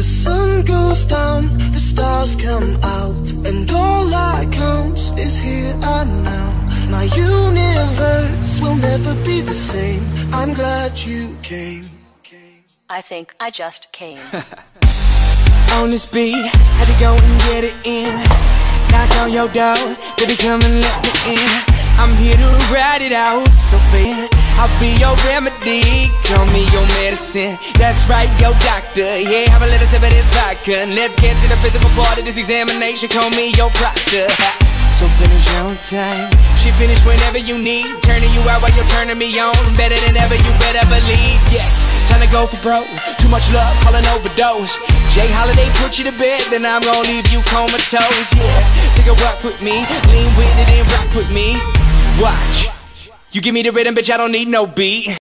The sun goes down, the stars come out, and all that counts is here and now. My universe will never be the same. I'm glad you came. I think I just came. On this beat, had to go and get it in. Knock on your door, baby, come and let me in. I'm here to ride it out, so baby, I'll be your remedy. Call me your medicine, that's right, your doctor. Yeah, have a little sip of this vodka. Let's get to the physical part of this examination. Call me your proctor. So finish on time, she finish whenever you need. Turning you out while you're turning me on. Better than ever, you better believe. Yes, time to go for broke. Too much love, call an overdose. Jay Holiday put you to bed, then I'm gonna leave you comatose. Yeah, take a walk with me, lean with it and rock with me. Watch, you give me the rhythm, bitch, I don't need no beat.